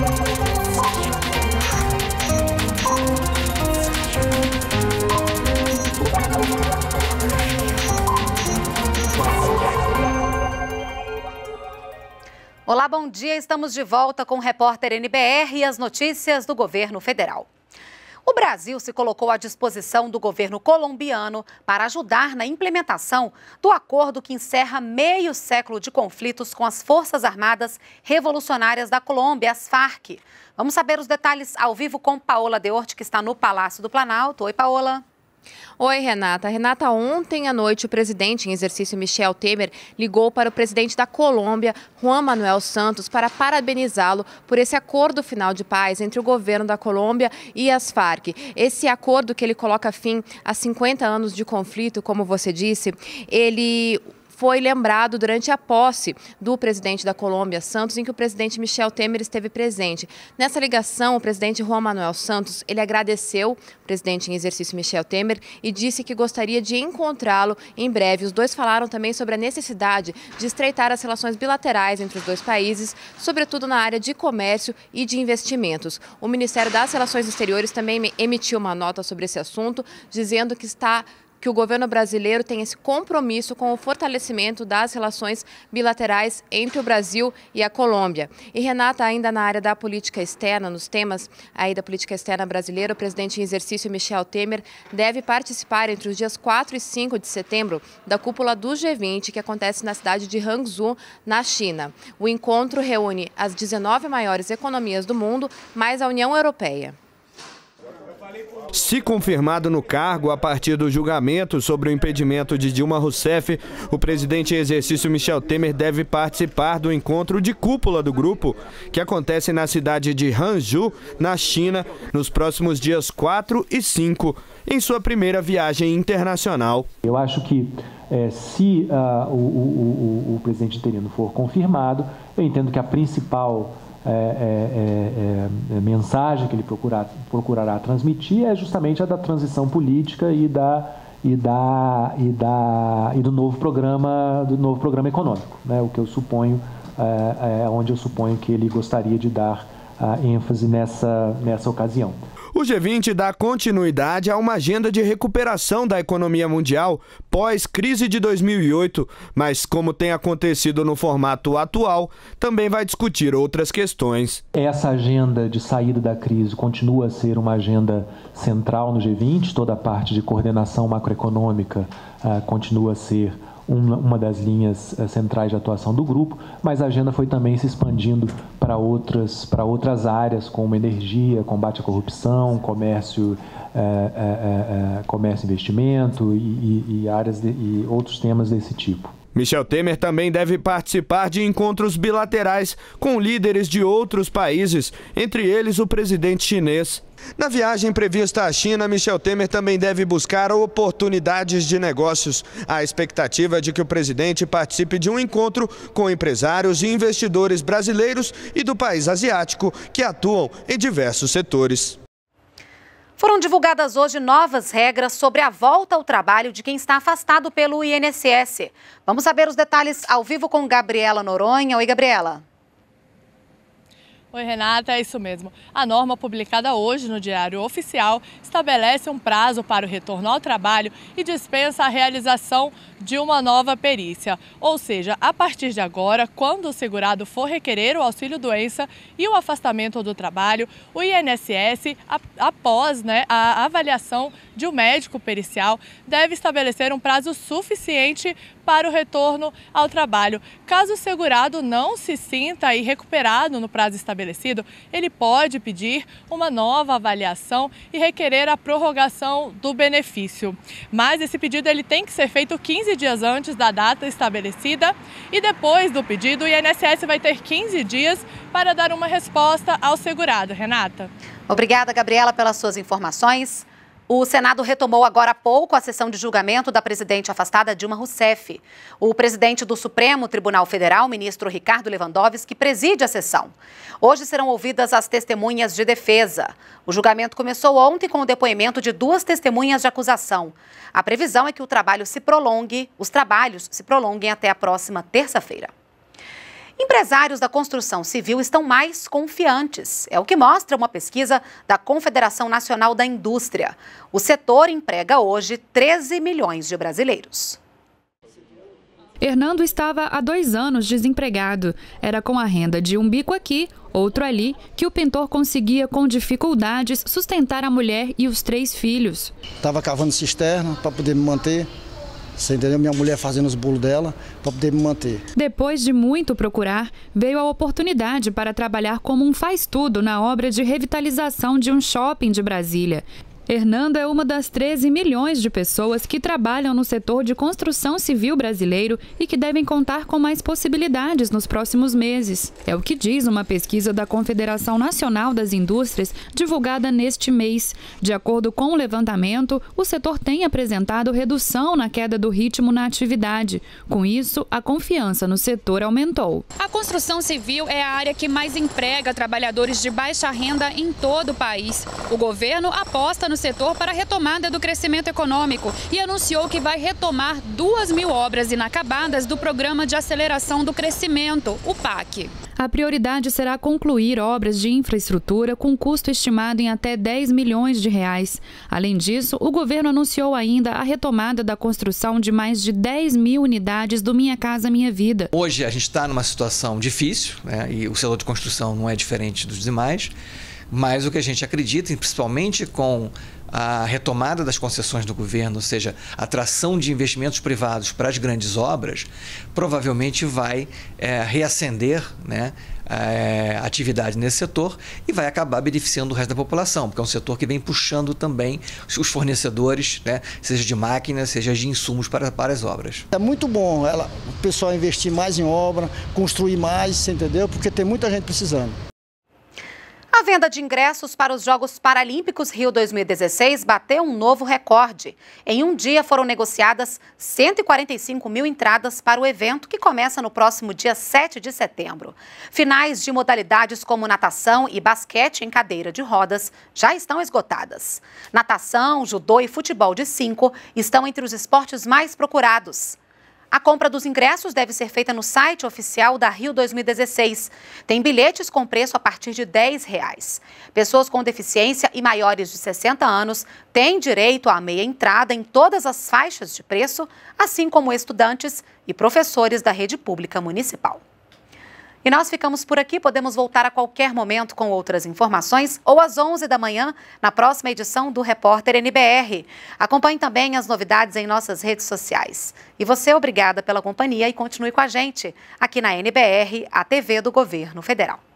Olá, bom dia. Estamos de volta com o repórter NBR e as notícias do governo federal. O Brasil se colocou à disposição do governo colombiano para ajudar na implementação do acordo que encerra meio século de conflitos com as Forças Armadas Revolucionárias da Colômbia, as FARC. Vamos saber os detalhes ao vivo com Paola Deorte, que está no Palácio do Planalto. Oi, Paola. Oi, Renata. Renata, ontem à noite o presidente em exercício Michel Temer ligou para o presidente da Colômbia, Juan Manuel Santos, para parabenizá-lo por esse acordo final de paz entre o governo da Colômbia e as FARC. Esse acordo que ele coloca fim a 50 anos de conflito, como você disse, ele foi lembrado durante a posse do presidente da Colômbia, Santos, em que o presidente Michel Temer esteve presente. Nessa ligação, o presidente Juan Manuel Santos, ele agradeceu o presidente em exercício Michel Temer e disse que gostaria de encontrá-lo em breve. Os dois falaram também sobre a necessidade de estreitar as relações bilaterais entre os dois países, sobretudo na área de comércio e de investimentos. O Ministério das Relações Exteriores também emitiu uma nota sobre esse assunto, dizendo que o governo brasileiro tem esse compromisso com o fortalecimento das relações bilaterais entre o Brasil e a Colômbia. E, Renata, ainda na área da política externa, nos temas aí da política externa brasileira, o presidente em exercício Michel Temer deve participar entre os dias 4 e 5 de setembro da cúpula do G20, que acontece na cidade de Hangzhou, na China. O encontro reúne as 19 maiores economias do mundo, mais a União Europeia. Se confirmado no cargo a partir do julgamento sobre o impedimento de Dilma Rousseff, o presidente em exercício Michel Temer deve participar do encontro de cúpula do grupo, que acontece na cidade de Hangzhou, na China, nos próximos dias 4 e 5, em sua primeira viagem internacional. Eu acho que se o presidente interino for confirmado, eu entendo que a principal mensagem que ele procurará transmitir é justamente a da transição política e do novo programa econômico, né? O que eu suponho onde eu suponho que ele gostaria de dar ênfase nessa ocasião. O G20 dá continuidade a uma agenda de recuperação da economia mundial pós-crise de 2008, mas como tem acontecido no formato atual, também vai discutir outras questões. Essa agenda de saída da crise continua a ser uma agenda central no G20, toda a parte de coordenação macroeconômica continua a ser uma das linhas centrais de atuação do grupo, mas a agenda foi também se expandindo para outras áreas, como energia, combate à corrupção, comércio, investimento e outros temas desse tipo. Michel Temer também deve participar de encontros bilaterais com líderes de outros países, entre eles o presidente chinês. Na viagem prevista à China, Michel Temer também deve buscar oportunidades de negócios. A expectativa é de que o presidente participe de um encontro com empresários e investidores brasileiros e do país asiático que atuam em diversos setores. Foram divulgadas hoje novas regras sobre a volta ao trabalho de quem está afastado pelo INSS. Vamos saber os detalhes ao vivo com Gabriela Noronha. Oi, Gabriela. Oi, Renata, é isso mesmo. A norma publicada hoje no Diário Oficial estabelece um prazo para o retorno ao trabalho e dispensa a realização de uma nova perícia. Ou seja, a partir de agora, quando o segurado for requerer o auxílio-doença e o afastamento do trabalho, o INSS, após a avaliação de um médico pericial, deve estabelecer um prazo suficiente para o retorno ao trabalho. Caso o segurado não se sinta recuperado no prazo estabelecido, ele pode pedir uma nova avaliação e requerer a prorrogação do benefício. Mas esse pedido ele tem que ser feito 15 dias antes da data estabelecida e depois do pedido o INSS vai ter 15 dias para dar uma resposta ao segurado. Renata. Obrigada, Gabriela, pelas suas informações. O Senado retomou agora há pouco a sessão de julgamento da presidente afastada Dilma Rousseff. O presidente do Supremo Tribunal Federal, ministro Ricardo Lewandowski, preside a sessão. Hoje serão ouvidas as testemunhas de defesa. O julgamento começou ontem com o depoimento de 2 testemunhas de acusação. A previsão é que os trabalhos se prolonguem até a próxima terça-feira. Empresários da construção civil estão mais confiantes. É o que mostra uma pesquisa da Confederação Nacional da Indústria. O setor emprega hoje 13 milhões de brasileiros. Hernando estava há 2 anos desempregado. Era com a renda de um bico aqui, outro ali, que o pintor conseguia com dificuldades sustentar a mulher e os 3 filhos. Estava cavando cisterna para poder me manter. Você entendeu? Minha mulher fazendo os bolos dela para poder me manter. Depois de muito procurar, veio a oportunidade para trabalhar como um faz-tudo na obra de revitalização de um shopping de Brasília. Hernando é uma das 13 milhões de pessoas que trabalham no setor de construção civil brasileiro e que devem contar com mais possibilidades nos próximos meses. É o que diz uma pesquisa da Confederação Nacional das Indústrias, divulgada neste mês. De acordo com o levantamento, o setor tem apresentado redução na queda do ritmo na atividade. Com isso, a confiança no setor aumentou. A construção civil é a área que mais emprega trabalhadores de baixa renda em todo o país. O governo aposta no setor para a retomada do crescimento econômico e anunciou que vai retomar 2.000 obras inacabadas do Programa de Aceleração do Crescimento, o PAC. A prioridade será concluir obras de infraestrutura com custo estimado em até 10 milhões de reais. Além disso, o governo anunciou ainda a retomada da construção de mais de 10 mil unidades do Minha Casa Minha Vida. Hoje a gente está numa situação difícil, né, e o setor de construção não é diferente dos demais. Mas o que a gente acredita, principalmente com a retomada das concessões do governo, ou seja, a atração de investimentos privados para as grandes obras, provavelmente vai reacender, né, a atividade nesse setor e vai acabar beneficiando o resto da população, porque é um setor que vem puxando também os fornecedores, né, seja de máquinas, seja de insumos para as obras. É muito bom o pessoal investir mais em obra, construir mais, entendeu? Porque tem muita gente precisando. A venda de ingressos para os Jogos Paralímpicos Rio 2016 bateu um novo recorde. Em um dia foram negociadas 145 mil entradas para o evento, que começa no próximo dia 7 de setembro. Finais de modalidades como natação e basquete em cadeira de rodas já estão esgotadas. Natação, judô e futebol de 5 estão entre os esportes mais procurados. A compra dos ingressos deve ser feita no site oficial da Rio 2016. Tem bilhetes com preço a partir de R$10. Pessoas com deficiência e maiores de 60 anos têm direito à meia entrada em todas as faixas de preço, assim como estudantes e professores da rede pública municipal. E nós ficamos por aqui, podemos voltar a qualquer momento com outras informações ou às 11 da manhã na próxima edição do Repórter NBR. Acompanhe também as novidades em nossas redes sociais. E você, obrigada pela companhia e continue com a gente aqui na NBR, a TV do Governo Federal.